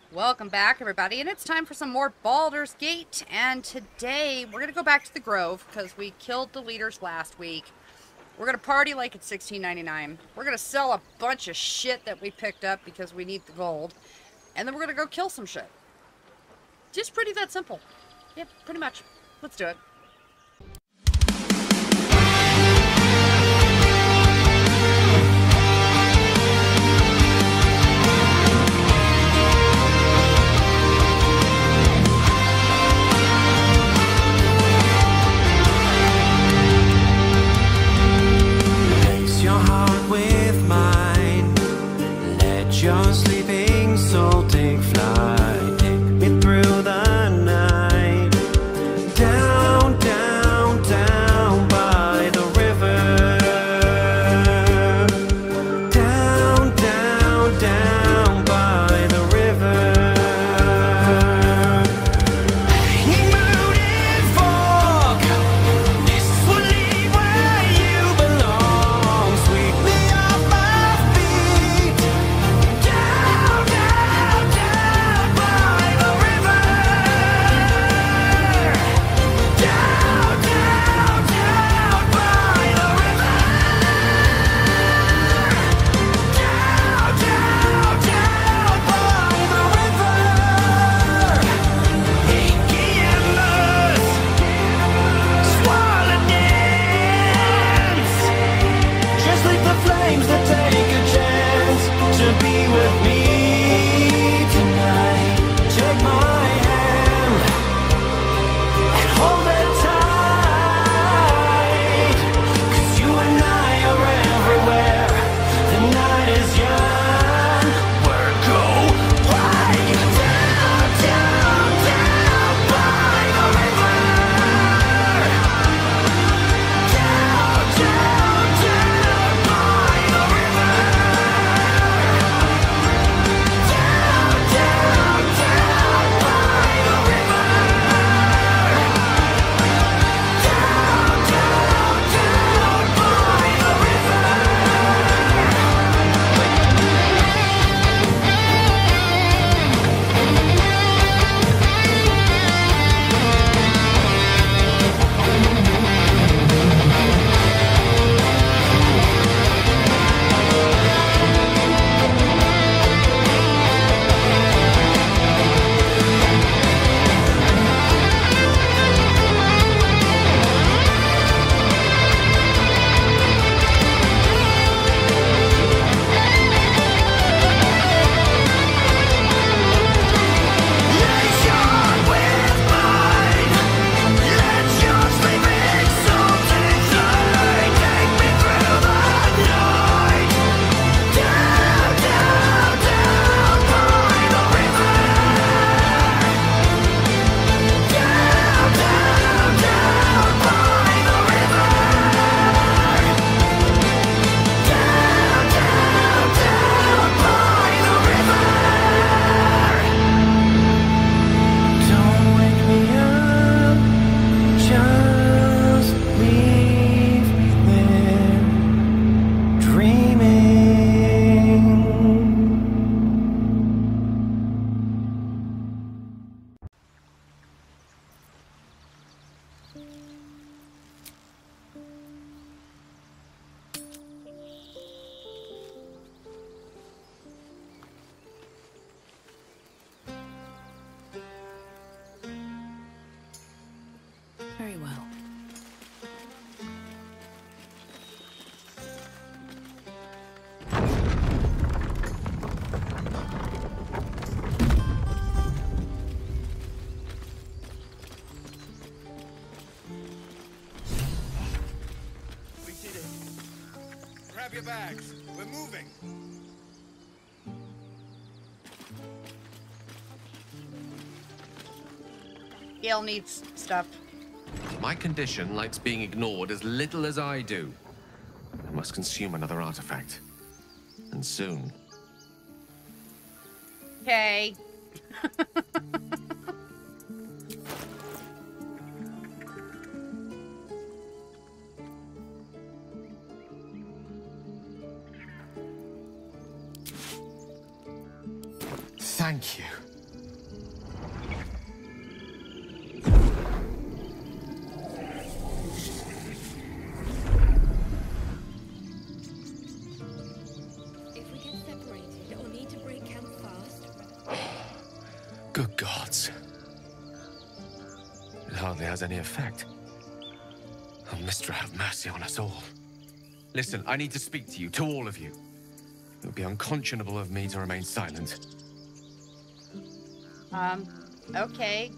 Welcome back, everybody, and it's time for some more Baldur's Gate, and today we're going to go back to the Grove, because we killed the leaders last week. We're going to party like it's 1699. We're going to sell a bunch of shit that we picked up because we need the gold, and then we're going to go kill some shit. Just pretty that simple. Yep, pretty much. Let's do it. Your sleeping soul take flight, take me through the night, down, down, down by the river, down, down, down by the river. Moon and fog, this will lead where you belong. Sweep me off my feet. Down, down, down by the river. Down, down, down by the river. Down, down, down by the river. Inky embers, swirling dance. Just like the flames that take a chance to be with me tonight. Take my hand and hold it tight, 'cause you and I are everywhere. The night is young. We're go right down, down, down by the river. Down, down, down by the river. Down, down, down by the river. Down, down, down by the river. Don't wake me up, just leave me there, dreaming. Very well. We did it. Grab your bags. We're moving. Gail needs stuff. My condition likes being ignored as little as I do. I must consume another artifact. And soon. Okay. Thank you. Good gods. It hardly has any effect. Oh, Mistra, have mercy on us all. Listen, I need to speak to you, to all of you. It would be unconscionable of me to remain silent. Okay.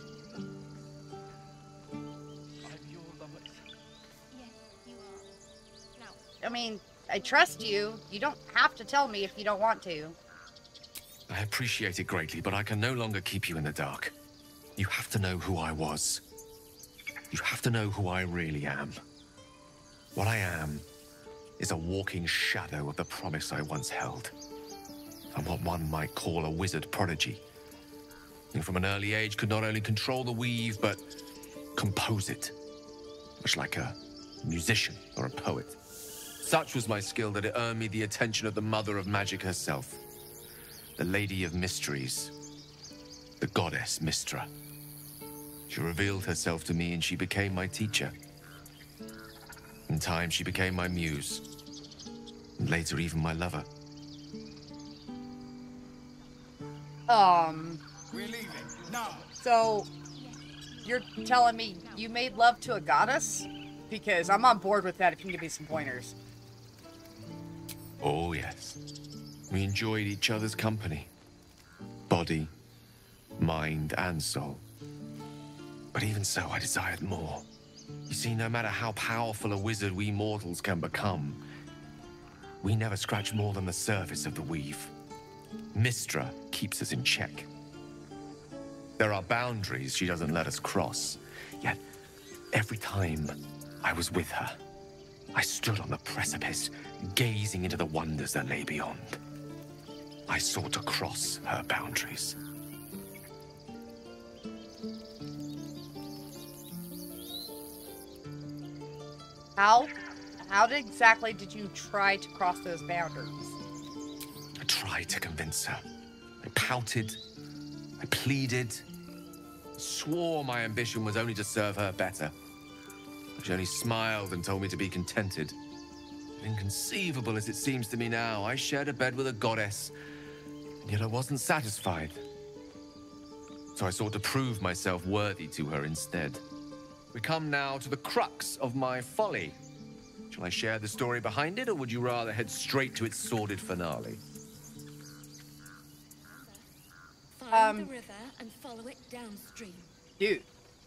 I mean, I trust you. You don't have to tell me if you don't want to. I appreciate it greatly, but I can no longer keep you in the dark. You have to know who I was. You have to know who I really am. What I am is a walking shadow of the promise I once held. I'm what one might call a wizard prodigy, who from an early age could not only control the weave, but compose it, much like a musician or a poet. Such was my skill that it earned me the attention of the mother of magic herself, the Lady of Mysteries, the goddess Mistra. She revealed herself to me and she became my teacher. In time, she became my muse, and later even my lover. We're leaving. Now. So, you're telling me you made love to a goddess? Because I'm on board with that if you can give me some pointers. Oh, yes. We enjoyed each other's company. Body, mind, and soul. But even so, I desired more. You see, no matter how powerful a wizard we mortals can become, we never scratch more than the surface of the weave. Mistra keeps us in check. There are boundaries she doesn't let us cross. Yet, every time I was with her, I stood on the precipice, gazing into the wonders that lay beyond. I sought to cross her boundaries. How exactly did you try to cross those boundaries? I tried to convince her. I pouted. I pleaded. Swore my ambition was only to serve her better. She only smiled and told me to be contented. Inconceivable as it seems to me now, I shared a bed with a goddess, and yet I wasn't satisfied. So I sought to prove myself worthy to her instead. We come now to the crux of my folly. Shall I share the story behind it, or would you rather head straight to its sordid finale? Find the river and follow it downstream. Dude.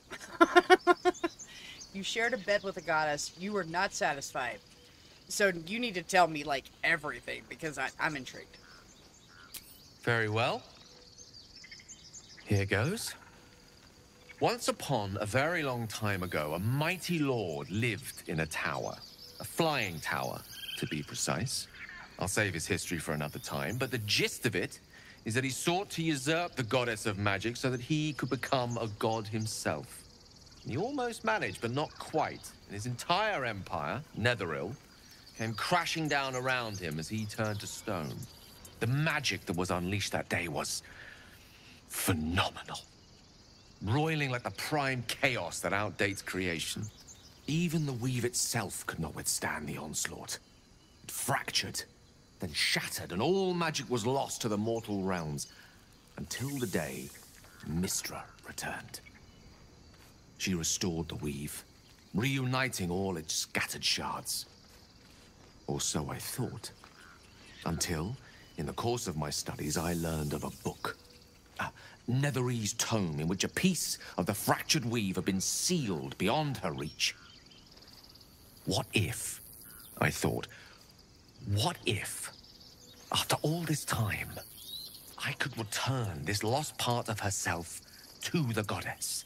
You shared a bed with a goddess. You were not satisfied. So you need to tell me, like, everything, because I'm intrigued. Very well. Here goes. Once upon a very long time ago, a mighty lord lived in a tower. A flying tower, to be precise. I'll save his history for another time, but the gist of it is that he sought to usurp the goddess of magic so that he could become a god himself. He almost managed, but not quite. And his entire empire, Netheril, came crashing down around him as he turned to stone. The magic that was unleashed that day was phenomenal. Roiling like the prime chaos that outdates creation. Even the weave itself could not withstand the onslaught. It fractured, then shattered, and all magic was lost to the mortal realms, until the day Mistra returned. She restored the weave, reuniting all its scattered shards. Or so I thought. Until, in the course of my studies, I learned of a book. A Netherese tome in which a piece of the fractured weave had been sealed beyond her reach. What if, I thought, what if, after all this time, I could return this lost part of herself to the goddess?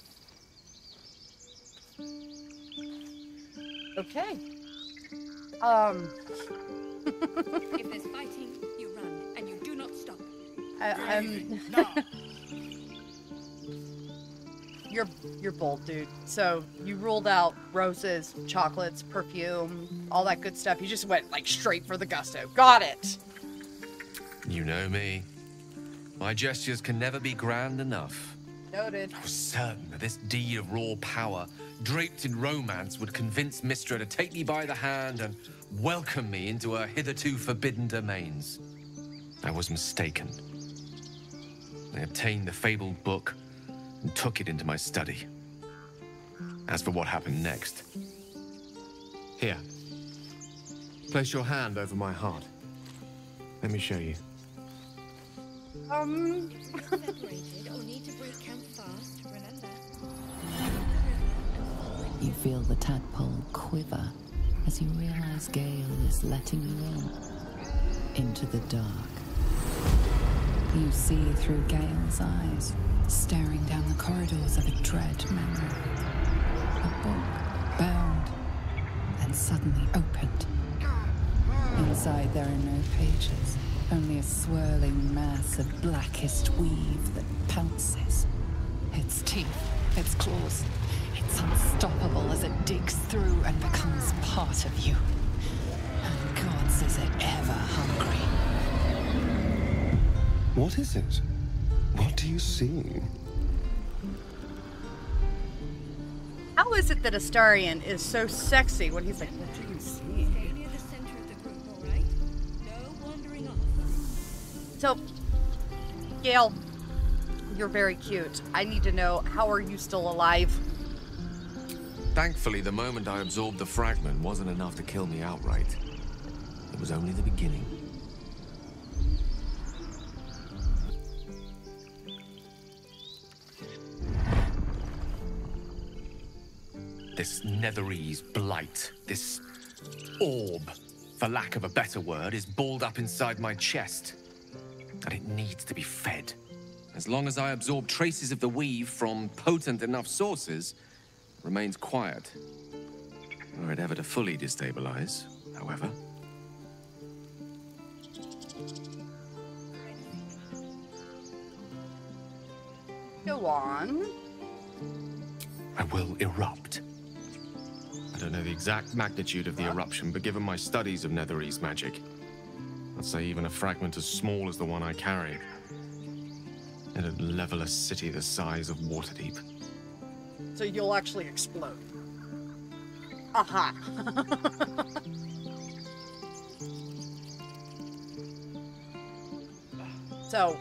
Okay. If there's fighting, you run, and you do not stop. Now. You're bold, dude. So you ruled out roses, chocolates, perfume, all that good stuff. You just went like straight for the gusto. Got it. You know me. My gestures can never be grand enough. Noted. I was certain that this deed of raw power, draped in romance, would convince Mistra to take me by the hand and welcome me into her hitherto forbidden domains. I was mistaken. I obtained the fabled book and took it into my study. As for what happened next... Here. Place your hand over my heart. Let me show you. Separated or need to break camp fast, remember. You feel the tadpole quiver as you realize Gale is letting you into the dark. You see through Gale's eyes, staring down the corridors of a dread memory. A book, bound, and suddenly opened. Inside there are no pages, only a swirling mass of blackest weave that pounces. Its teeth, its claws, it's unstoppable as it digs through and becomes part of you. And gods, is it ever hungry. What is it? What do you see? How is it that Astarion is so sexy when he's like, what do you see? Stay near the center of the group, all right? No wandering off. So, Gale, you're very cute. I need to know, how are you still alive? Thankfully, the moment I absorbed the fragment wasn't enough to kill me outright. It was only the beginning. This Netherese blight, this orb, for lack of a better word, is balled up inside my chest. And it needs to be fed. As long as I absorb traces of the weave from potent enough sources, it remains quiet. Were it ever to fully destabilize, however. Go on. I will erupt. I don't know the exact magnitude of the eruption, but given my studies of Netherese magic, I'd say even a fragment as small as the one I carry, it'd level a city the size of Waterdeep. So you'll actually explode. Aha. So,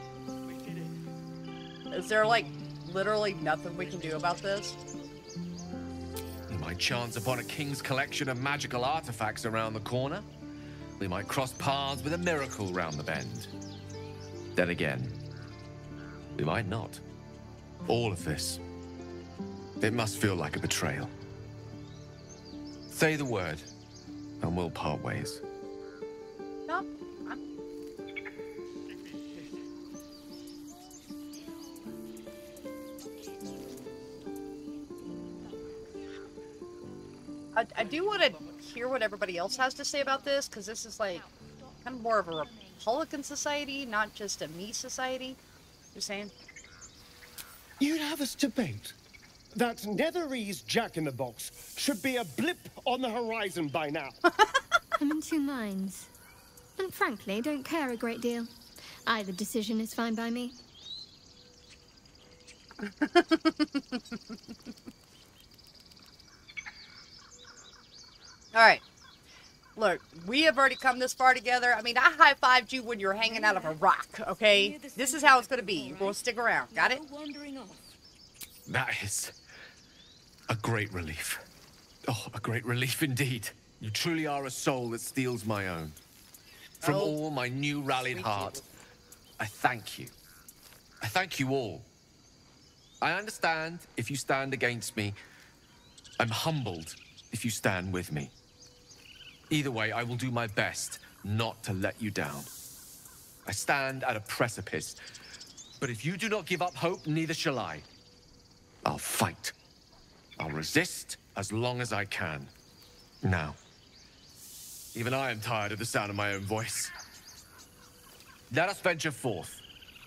is there like literally nothing we can do about this? We might chance upon a king's collection of magical artifacts around the corner. We might cross paths with a miracle round the bend. Then again, we might not. All of this, it must feel like a betrayal. Say the word, and we'll part ways. No. I do want to hear what everybody else has to say about this, because this is like kind of more of a Republican society, not just a me society. You're saying? You'd have us debate that Netherese Jack-in-the-Box should be a blip on the horizon by now. I'm in two minds. And frankly, don't care a great deal. Either decision is fine by me. Alright. Look, we have already come this far together. I mean, I high-fived you when you were hanging out of a rock, okay? This is how it's going to be. You're going to stick around. Got it? No wandering off. That is a great relief. Oh, a great relief indeed. You truly are a soul that steals my own. From Oh, all my new rallied sweet heart, Jesus. I thank you. I thank you all. I understand if you stand against me. I'm humbled if you stand with me. Either way, I will do my best not to let you down. I stand at a precipice, but if you do not give up hope, neither shall I. I'll fight. I'll resist as long as I can. Now, even I am tired of the sound of my own voice. Let us venture forth.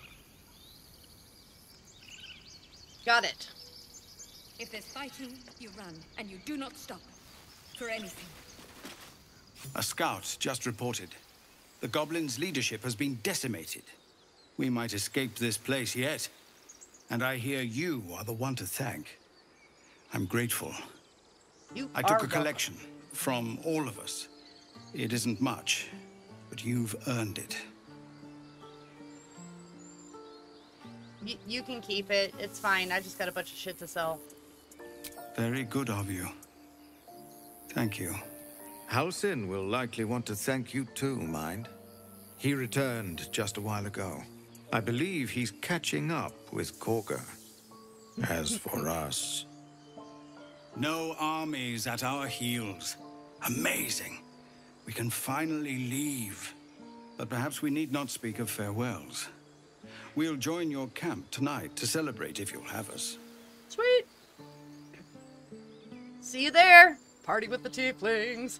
Got it. If there's fighting, you run, and you do not stop. For anything. A scout just reported. The goblins' leadership has been decimated. We might escape this place yet. And I hear you are the one to thank. I'm grateful. You I are took a welcome. collection from all of us. It isn't much, but you've earned it. You can keep it. It's fine. I just got a bunch of shit to sell. Very good of you. Thank you. Halsin will likely want to thank you too, mind. He returned just a while ago. I believe he's catching up with Korga. As for us... No armies at our heels. Amazing. We can finally leave. But perhaps we need not speak of farewells. We'll join your camp tonight to celebrate if you'll have us. Sweet. See you there. Party with the tieflings.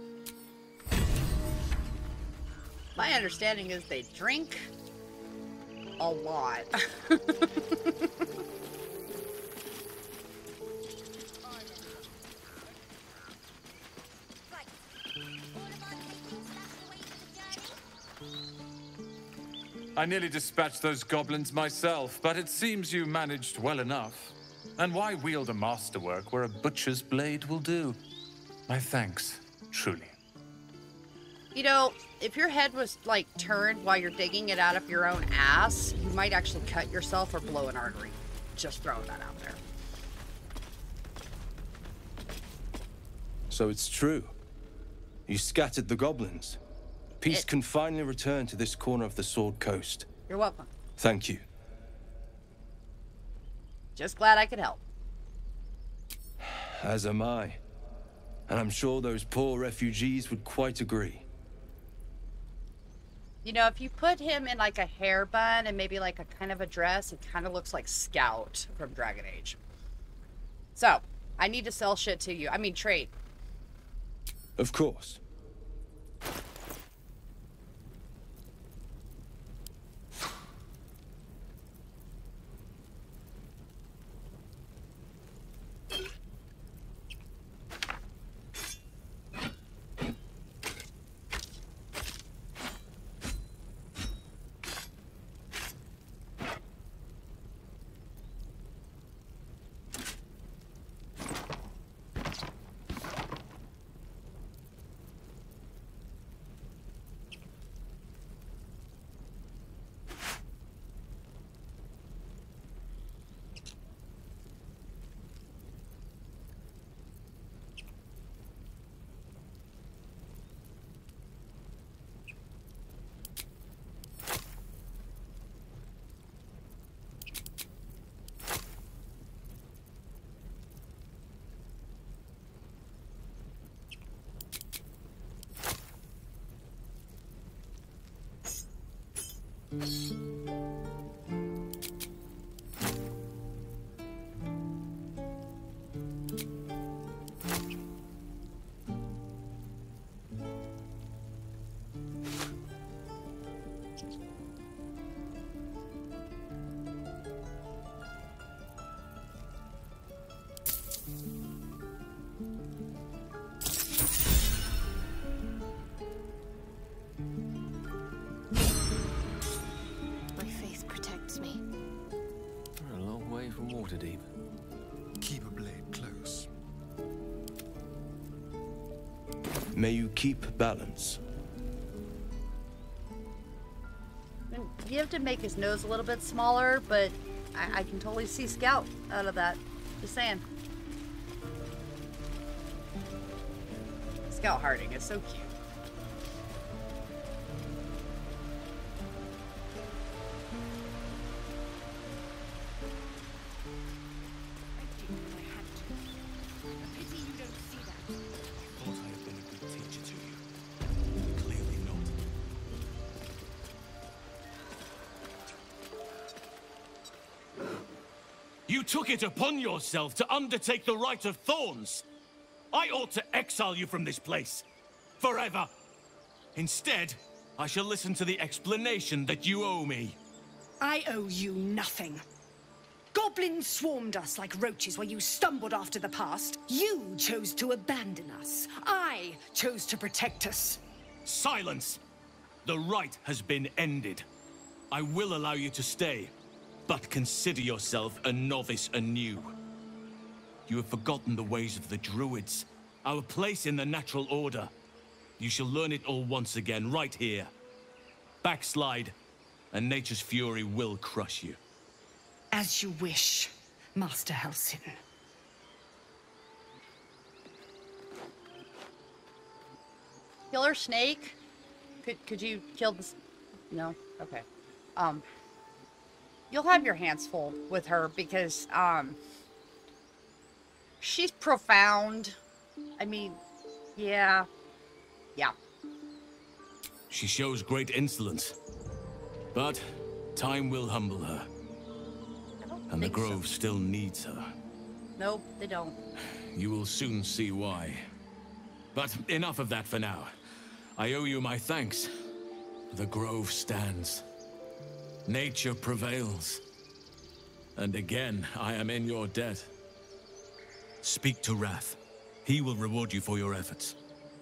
My understanding is they drink a lot. I nearly dispatched those goblins myself, but it seems you managed well enough. And why wield a masterwork where a butcher's blade will do? My thanks, truly. You know, if your head was, like, turned while you're digging it out of your own ass, you might actually cut yourself or blow an artery. Just throwing that out there. So it's true. You scattered the goblins. Peace can finally return to this corner of the Sword Coast. You're welcome. Thank you. Just glad I could help. As am I. And I'm sure those poor refugees would quite agree. You know, if you put him in like a hair bun and maybe like a kind of a dress, it kind of looks like Scout from Dragon Age. So, I need to sell shit to you. I mean, trade. Of course. May you keep balance. And you have to make his nose a little bit smaller, but I can totally see Scout out of that. Just saying. Scout Harding is so cute. You took it upon yourself to undertake the Rite of Thorns. I ought to exile you from this place. Forever. Instead, I shall listen to the explanation that you owe me. I owe you nothing. Goblins swarmed us like roaches while you stumbled after the past. You chose to abandon us. I chose to protect us. Silence! The rite has been ended. I will allow you to stay. But consider yourself a novice anew. You have forgotten the ways of the druids, our place in the natural order. You shall learn it all once again, right here. Backslide, and nature's fury will crush you. As you wish, Master Halsin. Killer snake? Could you kill this? No? Okay. You'll have your hands full with her because, she's profound. I mean, yeah. Yeah. She shows great insolence. But time will humble her. And the Grove still needs her. Nope, they don't. You will soon see why. But enough of that for now. I owe you my thanks. The Grove stands. Nature prevails. And again, I am in your debt. Speak to Wrath. He will reward you for your efforts.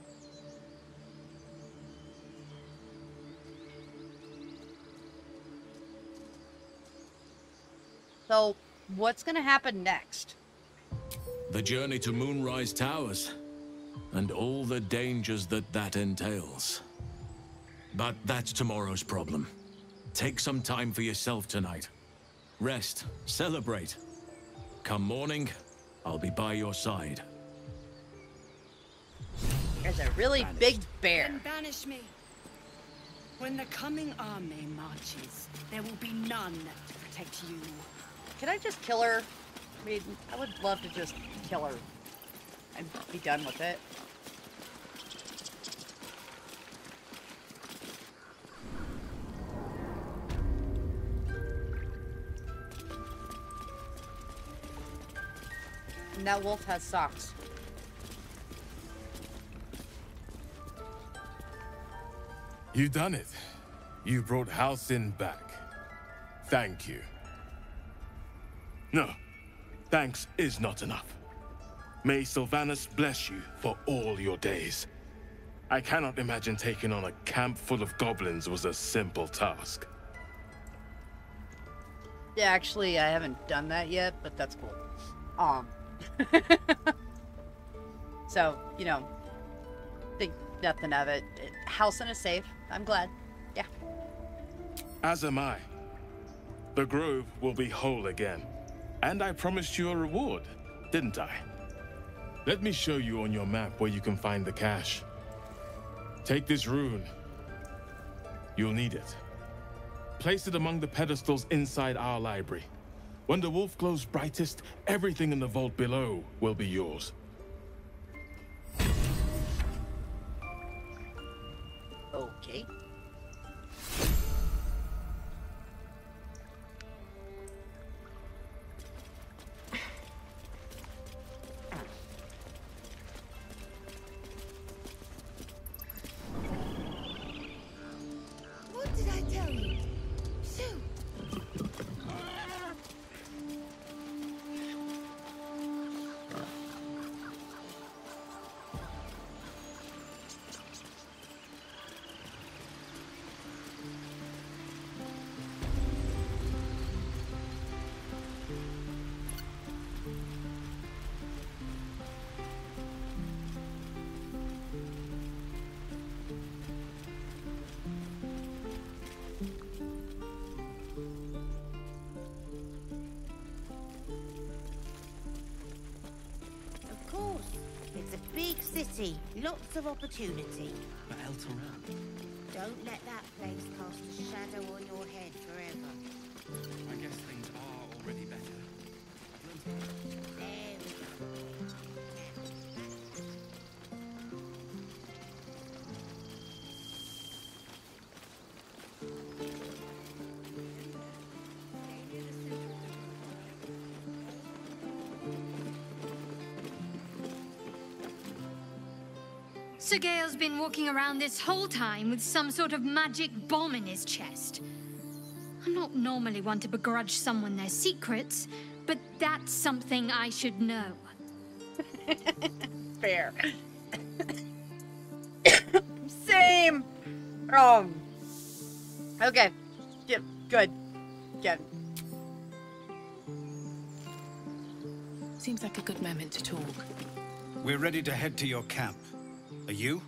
So, what's gonna happen next? The journey to Moonrise Towers. And all the dangers that entails. But that's tomorrow's problem. Take some time for yourself tonight. Rest, celebrate. Come morning, I'll be by your side. There's a really big bear. Then banish me. When the coming army marches, there will be none to protect you. Can I just kill her? I mean, I would love to just kill her and be done with it. And that wolf has socks. You done it. You brought Halsin back. Thank you. No, thanks is not enough. May Sylvanas bless you for all your days. I cannot imagine taking on a camp full of goblins was a simple task. Yeah, actually, I haven't done that yet, but that's cool. So, you know, think nothing of it. Halsin is safe. I'm glad. Yeah. As am I. The Grove will be whole again. And I promised you a reward, didn't I? Let me show you on your map where you can find the cache. Take this rune. You'll need it. Place it among the pedestals inside our library. When the wolf glows brightest, everything in the vault below will be yours. Okay. What did I tell you? Shoot! Of course. It's a big city. Lots of opportunity. But Eltaran. Don't let that place cast a shadow on your head forever. I guess things are already better. There we go. Sir Gale's been walking around this whole time with some sort of magic bomb in his chest. I'm not normally one to begrudge someone their secrets, but that's something I should know. Fair. Same. Okay. Yep. Good. Good. Seems like a good moment to talk. We're ready to head to your camp. Are you?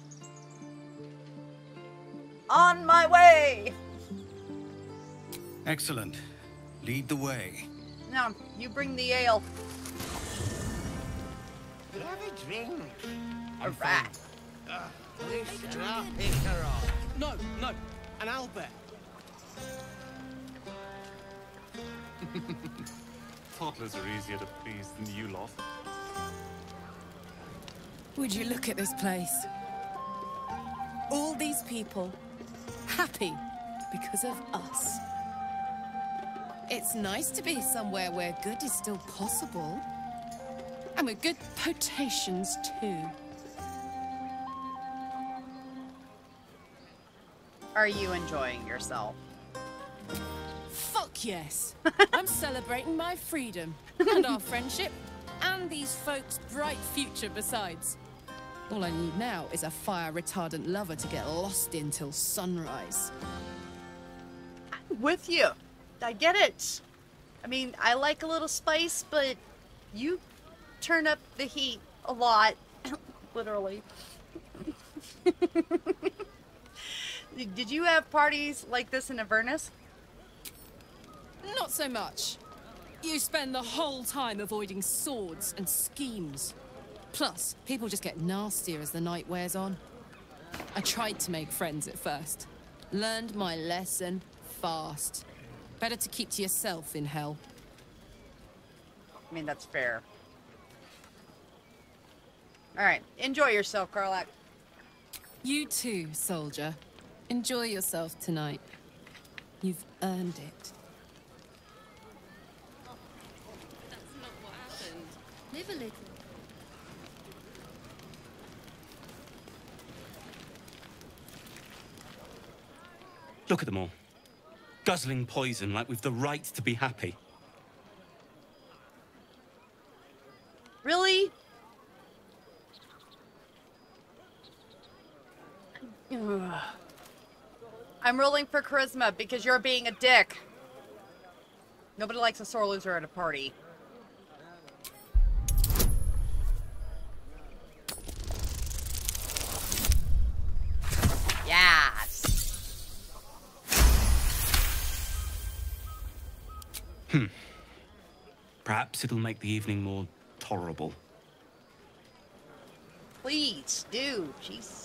On my way! Excellent. Lead the way. No, you bring the ale. Have a drink. All right. Listen, I'll pick her up. No, no, an owlbear. Toddlers are easier to please than you lot. Would you look at this place? All these people happy because of us. It's nice to be somewhere where good is still possible. And with good potations, too. Are you enjoying yourself? Fuck yes. I'm celebrating my freedom, and our friendship, and these folks' bright future besides. All I need now is a fire-retardant lover to get lost in till sunrise. I'm with you. I get it. I mean, I like a little spice, but you turn up the heat a lot. Literally. Did you have parties like this in Avernus? Not so much. You spend the whole time avoiding swords and schemes. Plus, people just get nastier as the night wears on. I tried to make friends at first. Learned my lesson fast. Better to keep to yourself in hell. I mean, that's fair. Alright, enjoy yourself, Karlach. You too, soldier. Enjoy yourself tonight. You've earned it. That's not what happened. Live a little. Look at them all. Guzzling poison like we've the right to be happy. Really? Ugh. I'm rolling for charisma because you're being a dick. Nobody likes a sore loser at a party. Yes. Perhaps it'll make the evening more tolerable. Please do. Jeez.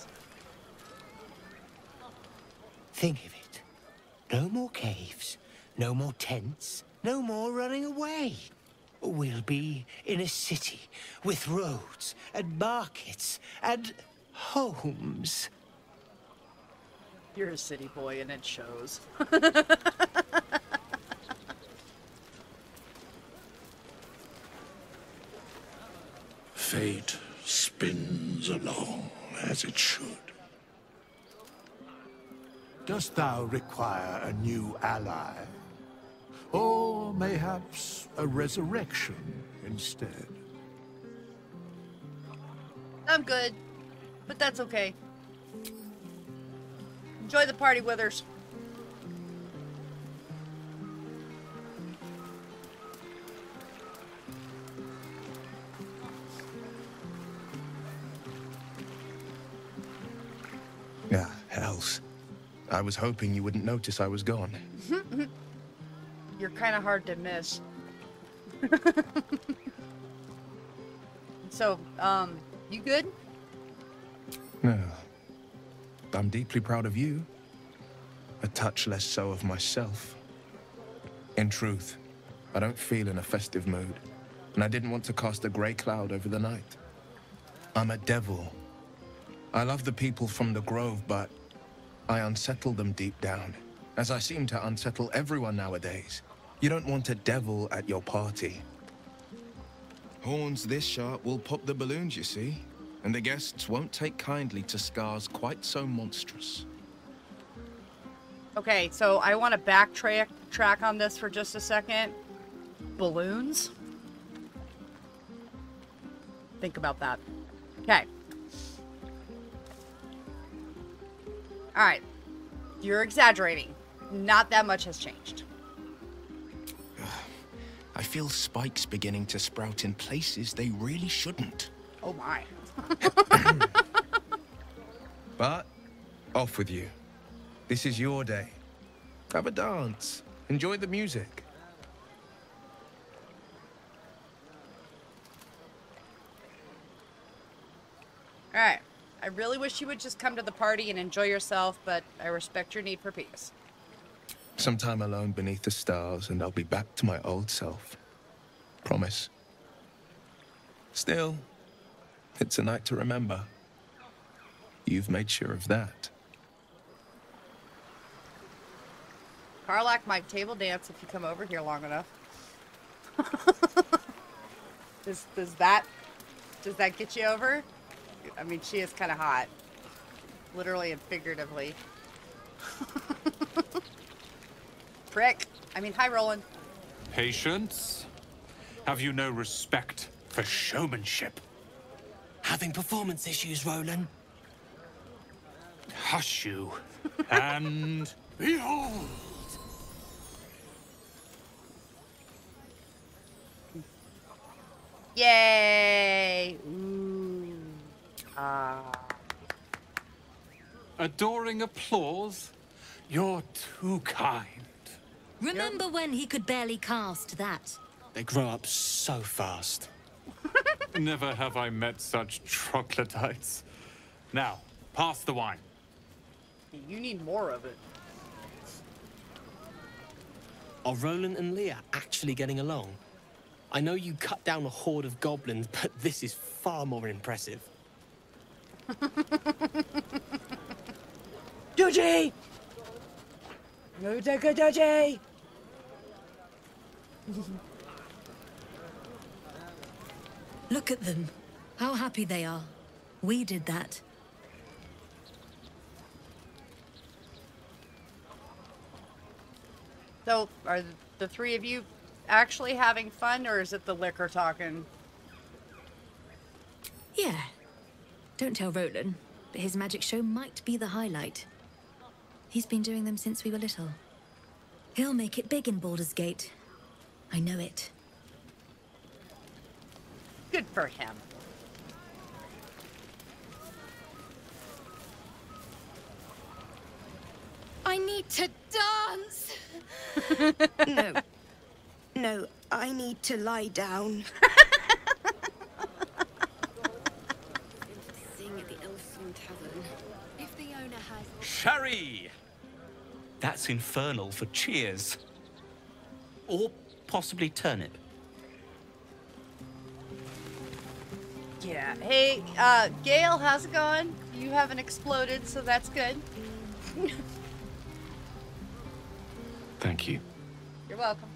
Think of it. No more caves, no more tents, no more running away. We'll be in a city with roads and markets and homes. You're a city boy and it shows. Fate spins along as it should. Dost thou require a new ally? Or mayhaps a resurrection instead? I'm good, but that's okay. Enjoy the party, Withers. Ah, hells. I was hoping you wouldn't notice I was gone. You're kind of hard to miss. So, you good? No. I'm deeply proud of you. A touch less so of myself. In truth, I don't feel in a festive mood, and I didn't want to cast a grey cloud over the night. I'm a devil. I love the people from the Grove, but I unsettle them deep down, as I seem to unsettle everyone nowadays. You don't want a devil at your party. Horns this sharp will pop the balloons, you see, and the guests won't take kindly to scars quite so monstrous. Okay, so I want to backtrack on this for just a second. Balloons? Think about that. Okay. Alright. You're exaggerating. Not that much has changed. I feel spikes beginning to sprout in places they really shouldn't. Oh my. But, off with you. This is your day. Have a dance. Enjoy the music. Alright. I really wish you would just come to the party and enjoy yourself, but I respect your need for peace. Sometime alone beneath the stars, and I'll be back to my old self. Promise. Still, it's a night to remember. You've made sure of that. Karlach might table dance if you come over here long enough. Does that get you over? I mean, she is kind of hot. Literally and figuratively. Prick. I mean, hi, Roland. Patience? Have you no respect for showmanship? Having performance issues, Roland. Hush you. And behold! Yay! Ooh. Ah. Adoring applause? You're too kind. Remember when he could barely cast that? They grow up so fast. Never have I met such troglodytes. Now, pass the wine. You need more of it. Are Roland and Leah actually getting along? I know you cut down a horde of goblins, but this is far more impressive. Dodgy! No, Dodgy! Look at them. How happy they are. We did that. So, are the three of you actually having fun, or is it the liquor talking? Yeah. Don't tell Roland, but his magic show might be the highlight. He's been doing them since we were little. He'll make it big in Baldur's Gate. I know it. Good for him. I need to dance! No. No, I need to lie down. Sing at the Elfin Tavern. If the owner has... Sherry! That's infernal for cheers. Or possibly turnip. Yeah. Hey, Gale, how's it going? You haven't exploded, so that's good. Thank you. You're welcome.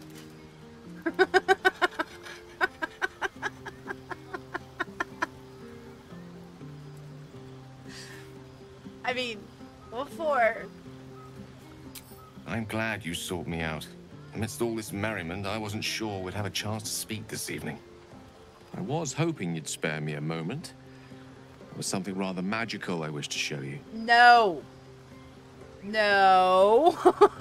I mean, what for? I'm glad you sought me out. Amidst all this merriment, I wasn't sure we'd have a chance to speak this evening. I was hoping you'd spare me a moment. There was something rather magical I wished to show you. No. No.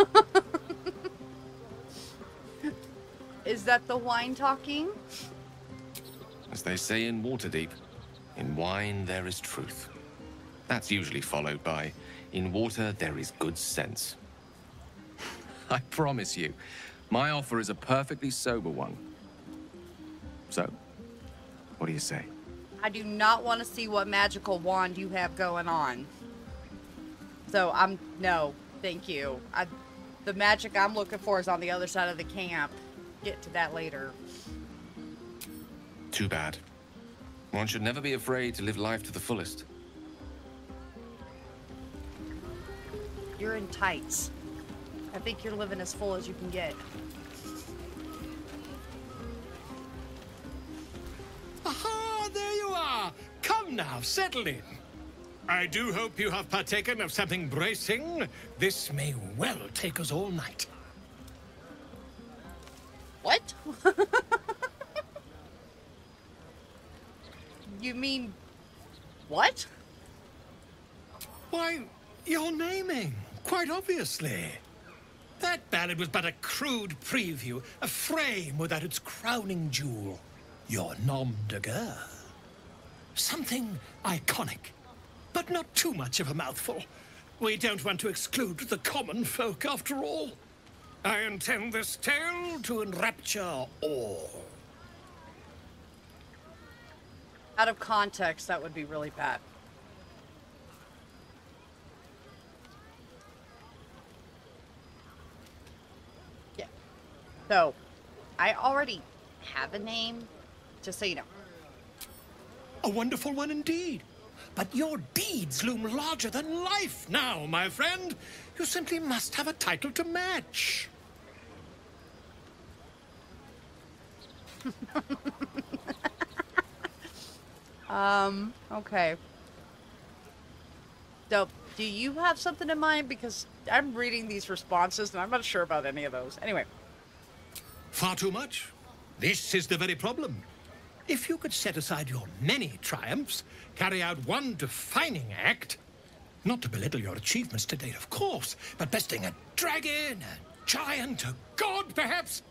Is that the wine talking? As they say in Waterdeep, in wine there is truth. That's usually followed by, in water there is good sense. I promise you, my offer is a perfectly sober one. So, what do you say? I do not want to see what magical wand you have going on. So no, thank you. The magic I'm looking for is on the other side of the camp. Get to that later. Too bad. One should never be afraid to live life to the fullest. You're in tights. I think you're living as full as you can get. Aha, there you are. Come now, settle in. I do hope you have partaken of something bracing. This may well take us all night. What? You mean... what? Why, you're naming, quite obviously. That ballad was but a crude preview, a frame without its crowning jewel. Your nom de guerre. Something iconic, but not too much of a mouthful. We don't want to exclude the common folk, after all. I intend this tale to enrapture all. Out of context, that would be really bad. Yeah. So, I already have a name, just so you know. A wonderful one indeed. But your deeds loom larger than life now, my friend. You simply must have a title to match. Okay. So, do you have something in mind? Because I'm reading these responses and I'm not sure about any of those. Anyway. Far too much. This is the very problem. If you could set aside your many triumphs, carry out one defining act, not to belittle your achievements to date, of course, but besting a dragon, a giant, a god, perhaps.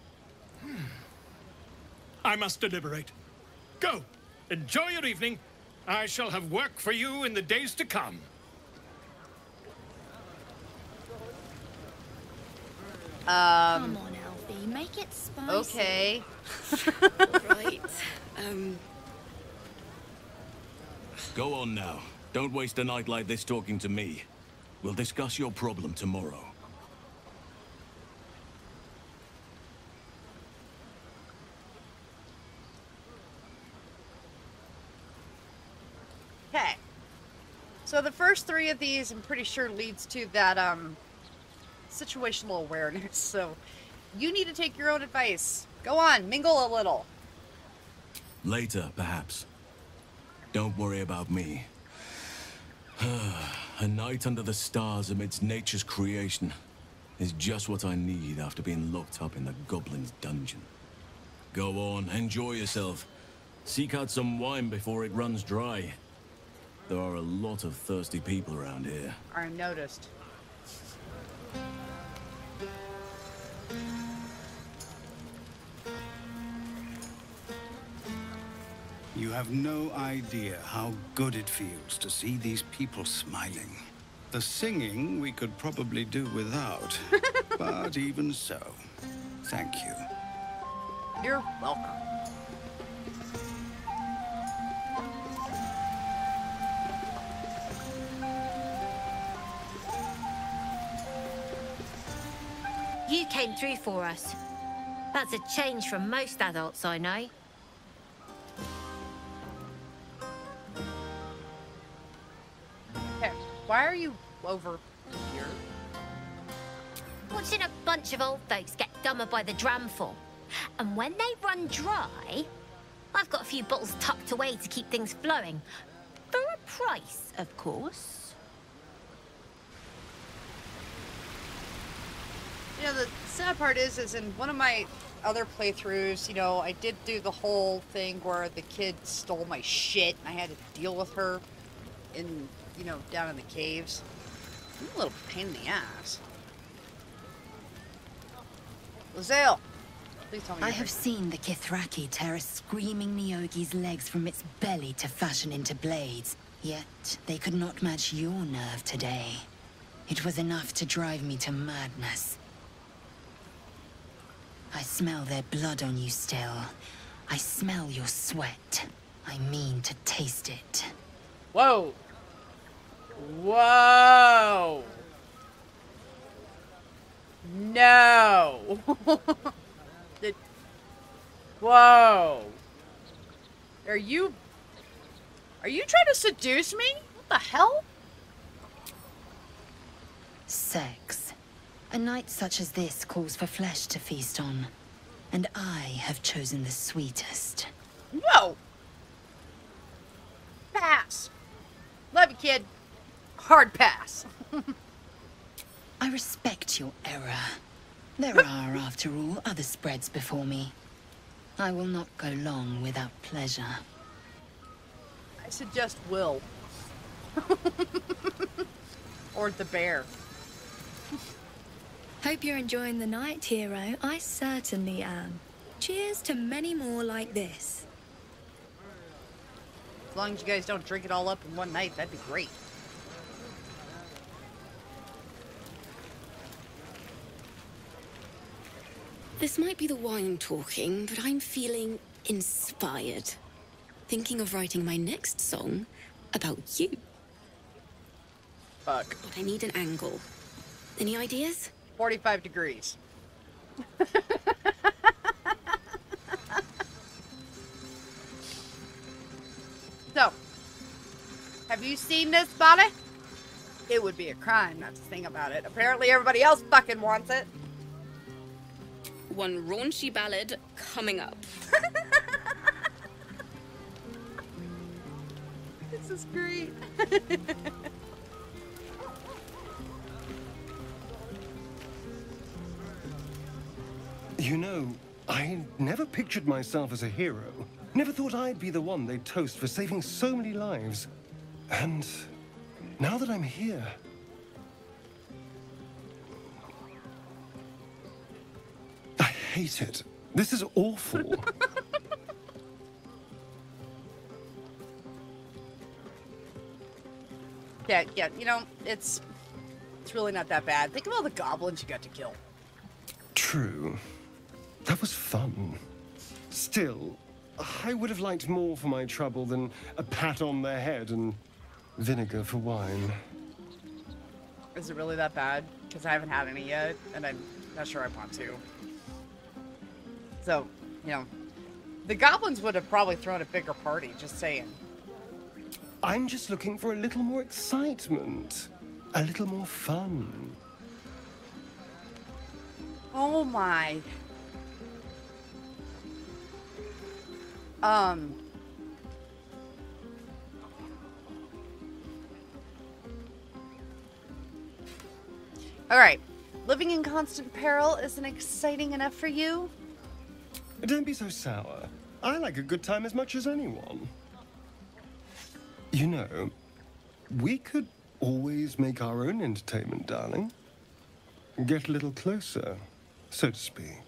I must deliberate. Go. Enjoy your evening. I shall have work for you in the days to come. Come on, Alfie. Make it spicy. Okay. Right. Go on now. Don't waste a night like this talking to me. We'll discuss your problem tomorrow. Okay. So the first three of these, I'm pretty sure, leads to that, situational awareness. So you need to take your own advice. Go on, mingle a little. Later, perhaps. Don't worry about me. A night under the stars amidst nature's creation is just what I need after being locked up in the goblin's dungeon. Go on, enjoy yourself. Seek out some wine before it runs dry. There are a lot of thirsty people around here. I noticed. You have no idea how good it feels to see these people smiling. The singing we could probably do without, but even so, thank you. You're welcome. You came through for us. That's a change from most adults I know. Okay, why are you over here? Watching a bunch of old folks get dumber by the dramful. And when they run dry, I've got a few bottles tucked away to keep things flowing. For a price, of course. You know, the sad part is in one of my other playthroughs, you know, I did do the whole thing where the kid stole my shit and I had to deal with her in, you know, down in the caves. I'm a little pain in the ass. Lae'zel, please tell me. I have seen the Kithraki tear a screaming Nyogi's legs from its belly to fashion into blades. Yet, they could not match your nerve today. It was enough to drive me to madness. I smell their blood on you still. I smell your sweat. I mean to taste it. Whoa! Whoa! No! Whoa! Are you trying to seduce me? What the hell? Sex. A night such as this calls for flesh to feast on. And I have chosen the sweetest. Whoa! Pass. Love you, kid. Hard pass. I respect your error. There are, after all, other spreads before me. I will not go long without pleasure. I suggest Will. Or the bear. Hope you're enjoying the night, hero. I certainly am. Cheers to many more like this. As long as you guys don't drink it all up in one night, that'd be great. This might be the wine talking, but I'm feeling inspired. thinking of writing my next song about you. Fuck. But I need an angle. Any ideas? 45 degrees. So, have you seen this body? It would be a crime not to sing about it. Apparently everybody else fucking wants it. One raunchy ballad coming up. This is great. You know, I never pictured myself as a hero. Never thought I'd be the one they'd toast for saving so many lives. And now that I'm here... I hate it. This is awful. Yeah, you know, it's really not that bad. Think of all the goblins you got to kill. True. That was fun. Still, I would have liked more for my trouble than a pat on the head and vinegar for wine. Is it really that bad? Because I haven't had any yet, and I'm not sure I want to. So, you know, the goblins would have probably thrown a bigger party, just saying. I'm just looking for a little more excitement. A little more fun. Oh my. Alright. Living in constant peril isn't exciting enough for you? Don't be so sour. I like a good time as much as anyone. You know, we could always make our own entertainment, darling. Get a little closer, so to speak.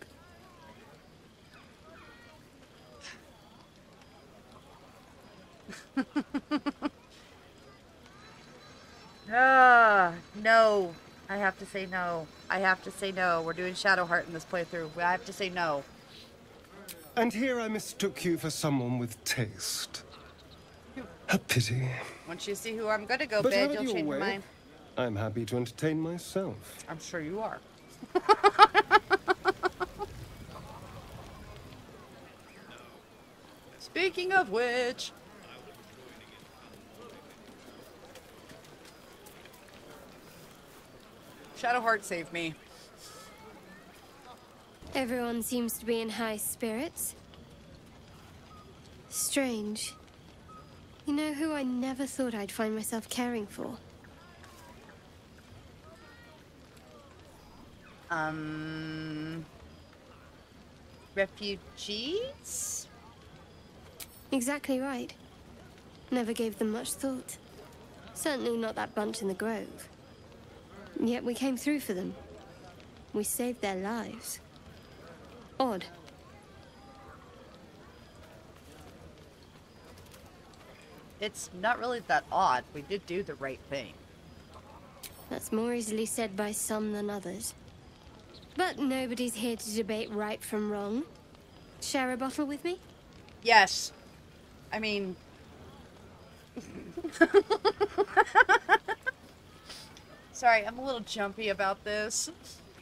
No. I have to say no. I have to say no. We're doing Shadowheart in this playthrough. I have to say no. And here I mistook you for someone with taste. A pity. Once you see who I'm gonna go But bed, have it you'll your change your way. mind. I'm happy to entertain myself. I'm sure you are. Speaking of which... Shadowheart saved me. Everyone seems to be in high spirits. Strange. You know who I never thought I'd find myself caring for? Refugees? Exactly right. Never gave them much thought. Certainly not that bunch in the grove. Yet we came through for them. We saved their lives. Odd. It's not really that odd. We did do the right thing. That's more easily said by some than others. But nobody's here to debate right from wrong. Share a bottle with me? Yes. I mean... Sorry, I'm a little jumpy about this.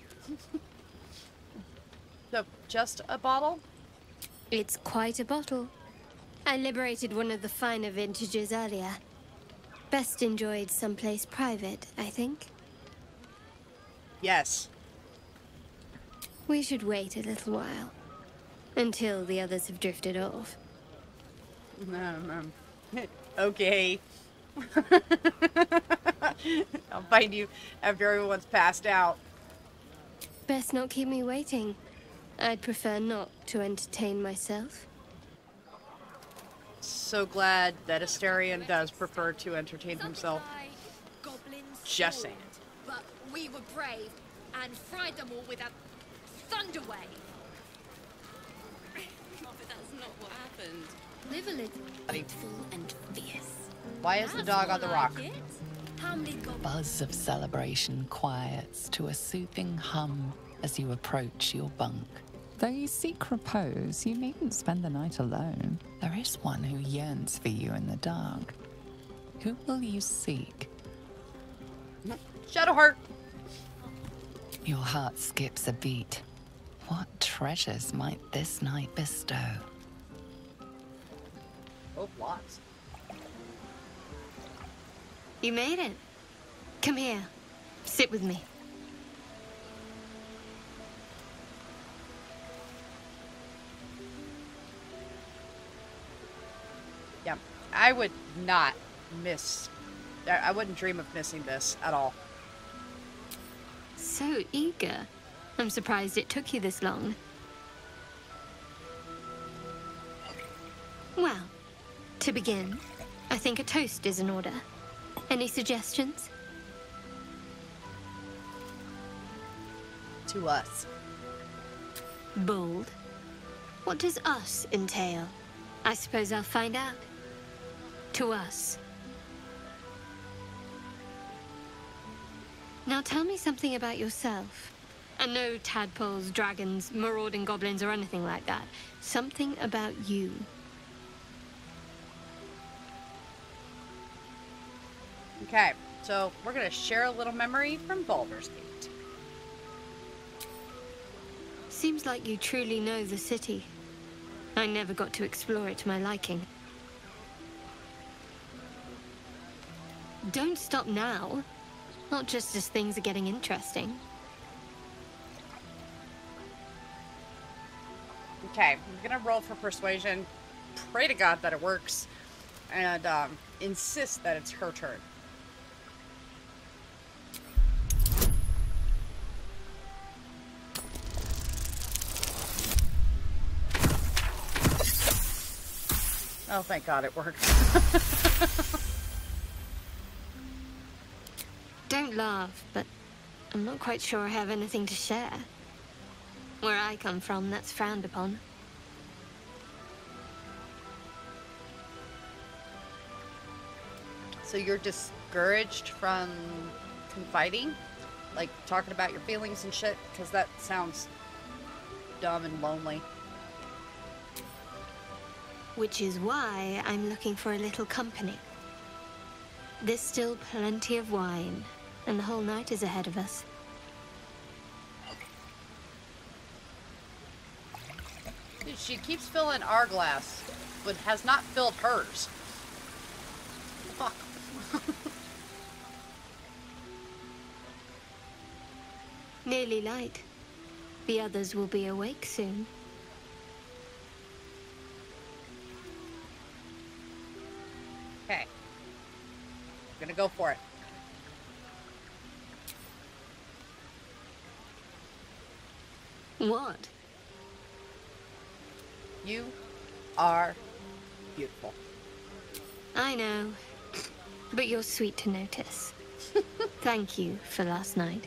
So, just a bottle? It's quite a bottle. I liberated one of the finer vintages earlier. Best enjoyed someplace private, I think. Yes. We should wait a little while. Until the others have drifted off. Okay. I'll find you after everyone's passed out. Best not keep me waiting. I'd prefer not to entertain myself. So glad that Asterion does prefer to entertain himself. Just saying. But we were brave and fried them all with a thunder wave. But that's not what happened. Live a little, faithful and fierce. Why is the dog on the rock? Buzz of celebration quiets to a soothing hum as you approach your bunk. Though you seek repose, you needn't spend the night alone. There is one who yearns for you in the dark. Who will you seek? Shadowheart. Your heart skips a beat. What treasures might this night bestow? Oh, lots. You made it. Come here. Sit with me. Yeah, I would not miss. I wouldn't dream of missing this at all. So eager. I'm surprised it took you this long. Well, to begin, I think a toast is in order. Any suggestions? To us. Bold. What does us entail? I suppose I'll find out. To us. Now tell me something about yourself. And no tadpoles, dragons, marauding goblins, or anything like that. Something about you. Okay, so we're gonna share a little memory from Baldur's Gate. Seems like you truly know the city. I never got to explore it to my liking. Don't stop now. Not just as things are getting interesting. Okay, I'm gonna roll for persuasion. Pray to God that it works. And insist that it's her turn. Oh, thank God it worked. Don't laugh, but I'm not quite sure I have anything to share. Where I come from, that's frowned upon. So you're discouraged from confiding? Like, talking about your feelings and shit? Because that sounds dumb and lonely. Which is why I'm looking for a little company. There's still plenty of wine, and the whole night is ahead of us. Dude, she keeps filling our glass, but has not filled hers. Fuck. Nearly light. The others will be awake soon. Okay. Gonna go for it. What? You are beautiful. I know, but you're sweet to notice. Thank you for last night.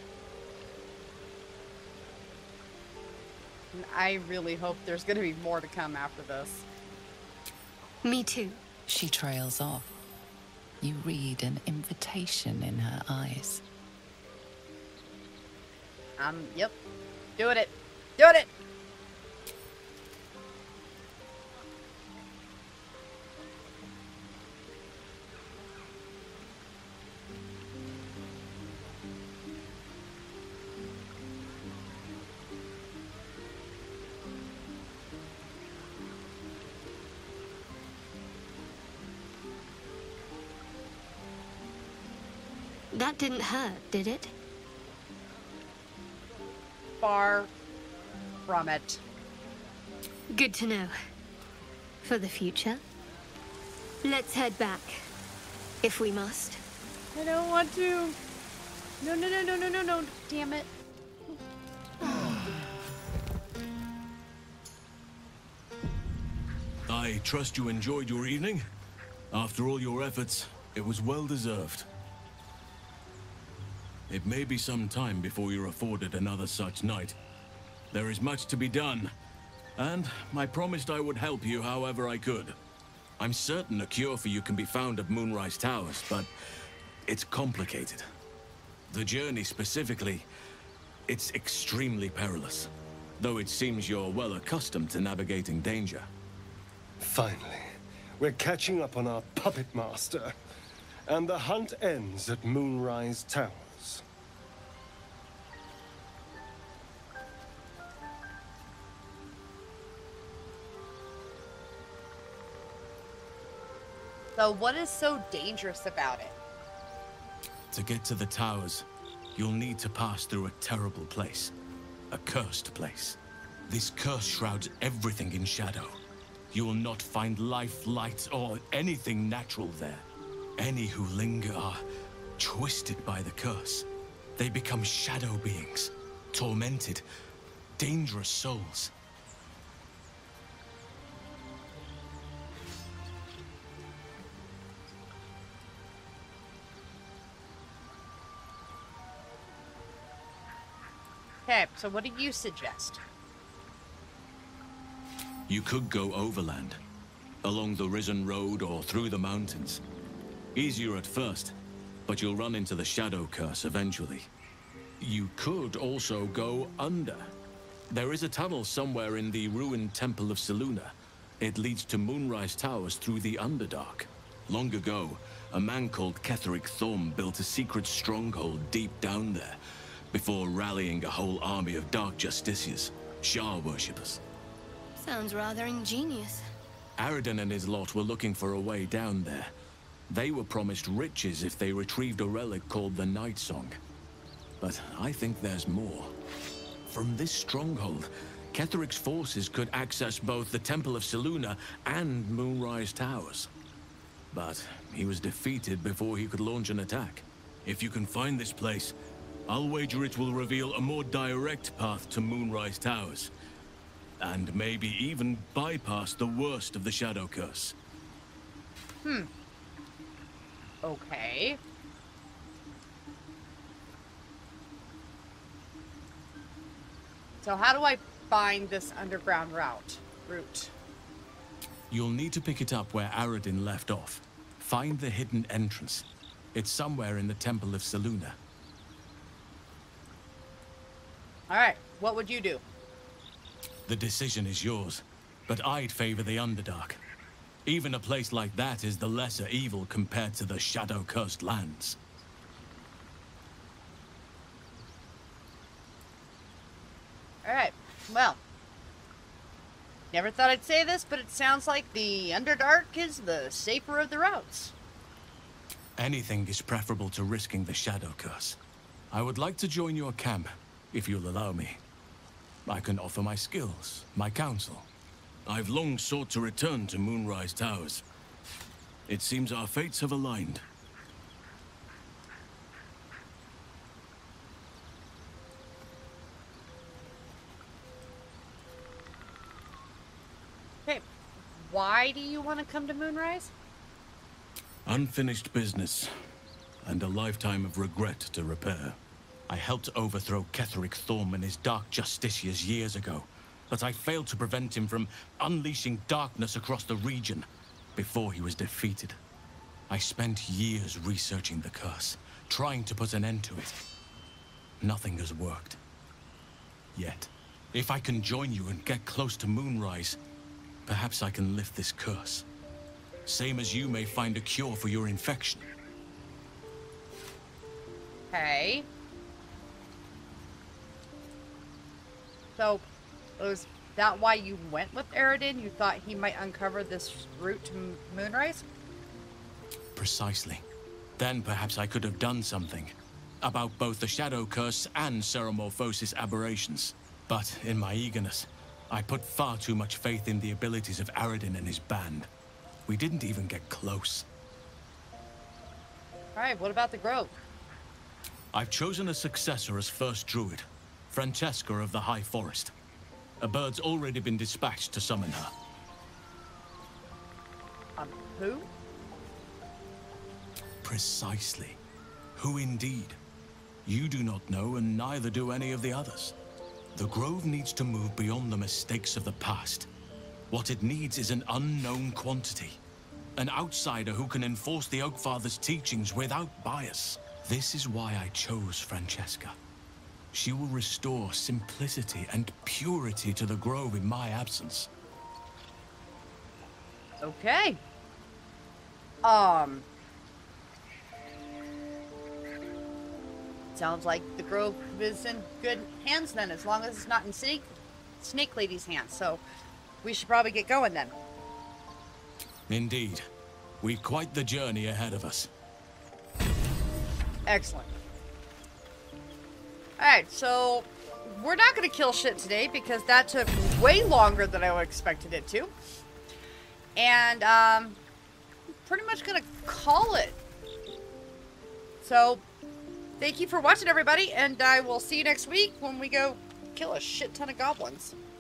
And I really hope there's gonna be more to come after this. Me too. She trails off. You read an invitation in her eyes. Yep. Doing it. Doing it! That didn't hurt, did it? Far from it. Good to know. For the future. Let's head back. If we must. I don't want to. No, no, no, no, no, no, no. Damn it. I trust you enjoyed your evening. After all your efforts, it was well deserved. It may be some time before you're afforded another such night. There is much to be done, and I promised I would help you however I could. I'm certain a cure for you can be found at Moonrise Towers, but it's complicated. The journey specifically, it's extremely perilous. though it seems you're well accustomed to navigating danger. Finally, we're catching up on our puppet master. And the hunt ends at Moonrise Towers. So what is so dangerous about it? To get to the towers, you'll need to pass through a terrible place. A cursed place. This curse shrouds everything in shadow. You will not find life, light, or anything natural there. Any who linger are twisted by the curse. They become shadow beings, tormented, dangerous souls. Okay, so what do you suggest? You could go overland, along the Risen Road or through the mountains. Easier at first, but you'll run into the shadow curse eventually. You could also go under. There is a tunnel somewhere in the ruined Temple of Selûne. It leads to Moonrise Towers through the Underdark. Long ago, a man called Ketheric Thorm built a secret stronghold deep down there, before rallying a whole army of Dark Justiciars, Shah worshippers. Sounds rather ingenious. Aradin and his lot were looking for a way down there. They were promised riches if they retrieved a relic called the Night Song. But I think there's more. From this stronghold, Ketheric's forces could access both the Temple of Selûne and Moonrise Towers. But he was defeated before he could launch an attack. If you can find this place, I'll wager it will reveal a more direct path to Moonrise Towers. And maybe even bypass the worst of the Shadow Curse. Okay. So how do I find this underground route? You'll need to pick it up where Aradin left off. Find the hidden entrance. It's somewhere in the Temple of Selûne. Alright, what would you do? The decision is yours, but I'd favor the Underdark. Even a place like that is the lesser evil compared to the shadow-cursed lands. Alright, well. Never thought I'd say this, but it sounds like the Underdark is the safer of the routes. Anything is preferable to risking the Shadow Curse. I would like to join your camp, if you'll allow me. I can offer my skills, my counsel. I've long sought to return to Moonrise Towers. It seems our fates have aligned. Okay, why do you want to come to Moonrise? Unfinished business, and a lifetime of regret to repair. I helped overthrow Ketheric Thorm and his Dark Justiciars years ago, but I failed to prevent him from unleashing darkness across the region before he was defeated. I spent years researching the curse, trying to put an end to it. Nothing has worked. Yet, if I can join you and get close to Moonrise, perhaps I can lift this curse. Same as you may find a cure for your infection. Okay. So, was that why you went with Aradin? You thought he might uncover this route to Moonrise? Precisely. Then perhaps I could have done something about both the Shadow Curse and Ceramorphosis aberrations. But in my eagerness, I put far too much faith in the abilities of Aradin and his band. We didn't even get close. Alright, what about the Grove? I've chosen a successor as first druid, Francesca of the High Forest. A bird's already been dispatched to summon her. Who? Precisely. Who indeed? You do not know, and neither do any of the others. The Grove needs to move beyond the mistakes of the past. What it needs is an unknown quantity. An outsider who can enforce the Oakfather's teachings without bias. This is why I chose Francesca. She will restore simplicity and purity to the grove in my absence. Okay. Sounds like the grove is in good hands then, as long as it's not in Snake Lady's hands. So we should probably get going then. Indeed. We've quite the journey ahead of us. Excellent. Alright, so we're not going to kill shit today because that took way longer than I expected it to. And, pretty much going to call it. So, thank you for watching, everybody, and I will see you next week when we go kill a shit ton of goblins.